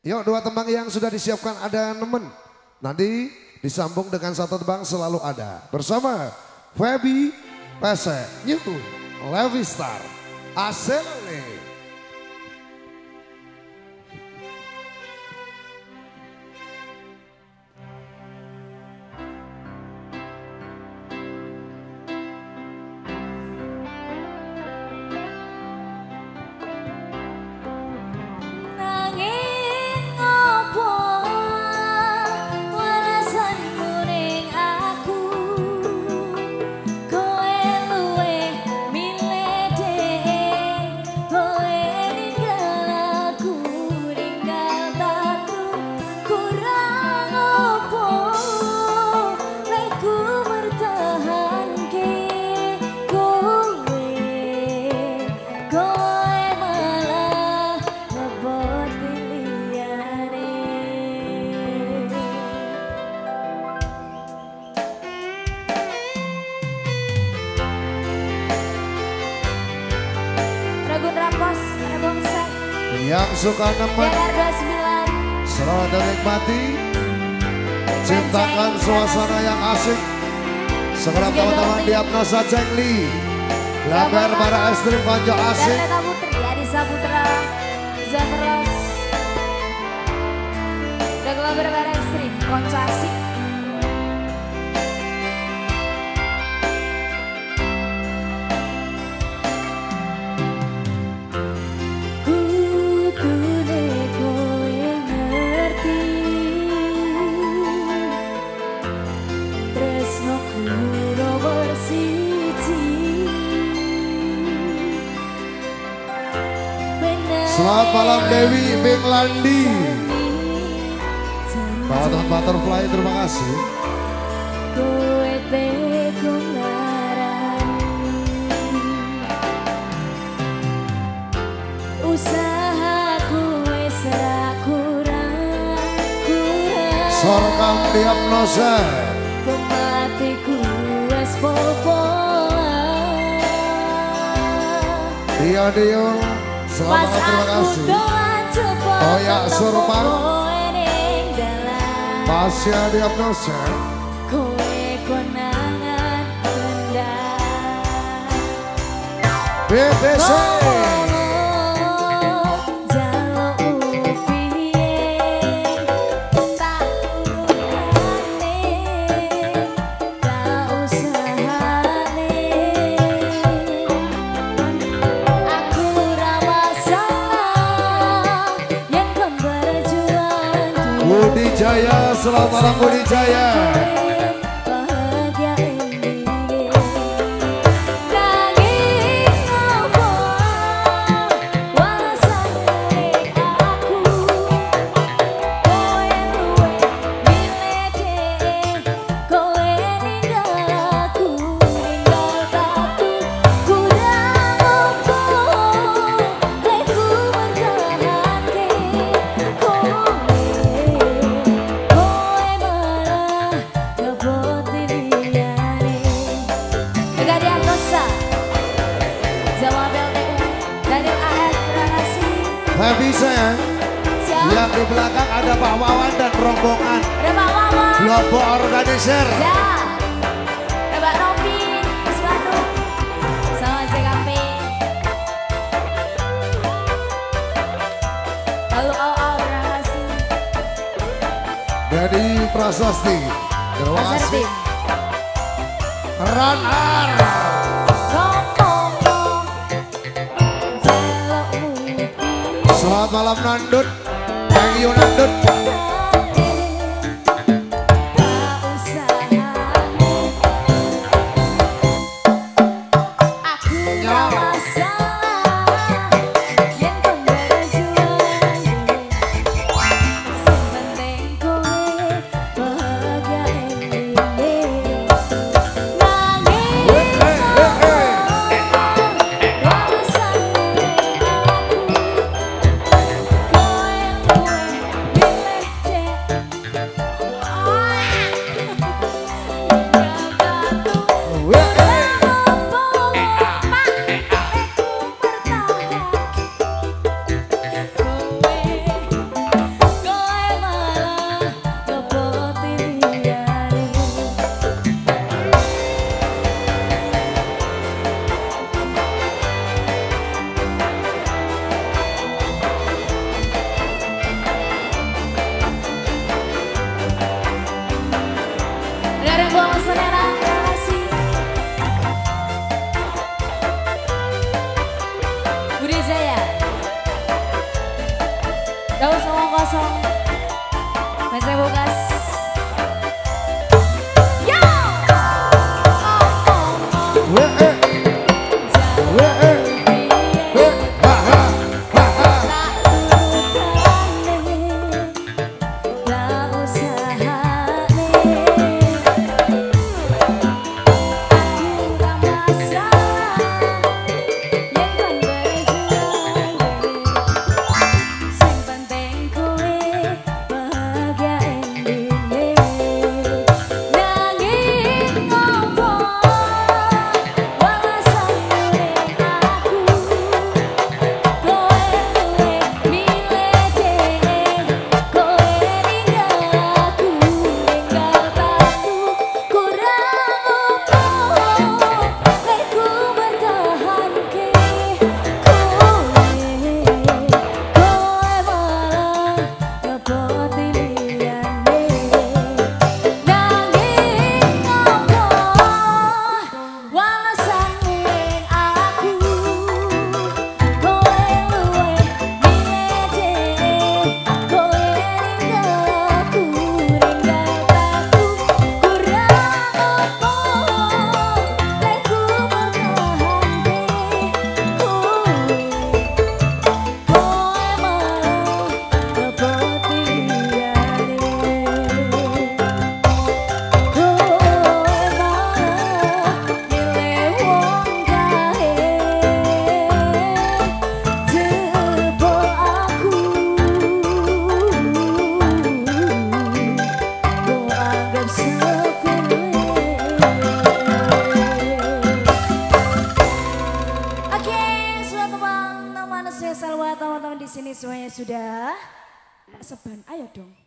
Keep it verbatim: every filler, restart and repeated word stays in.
Yuk dua tembang yang sudah disiapkan ada nemen. Nanti disambung dengan satu tembang selalu ada. Bersama Feby Pese New Levi Star Asele. Yang suka nemen selamat menikmati, ciptakan suasana yang asik. Segera teman-teman di Apnosa Cengli Lamber para ekstrim konco asik. Lena Putri, Adisa Putra, Zameros dan Lamber para ekstrim konco asik. Selamat malam Dewi Binglandi, Batan Butterfly, terima kasih. Sorkam di Apnosa. Dia dia. Selamat malam, terima kasih. Oya Surman, Pasya di Apnosa. B B C. Budi Jaya, selamat malam Budi Jaya. Feby sayang, yang di belakang ada Pak Wawan dan rombongan. Ada Pak Wawan. Kelompok organizer. Ya. Ada Pak Novi, Mas Bandung, sama C K P. Halo, oh, oh, terima kasih. Dari Prasasti, terima kasih. Ranar. Selamat malam Nandut, thank you Nandut. kosong kosong. Masih bukas. Yo. Weh, eh. Weh, eh. Weh, ha, ha, ha, ha. Teman-teman di sini semuanya sudah seban, ayo dong.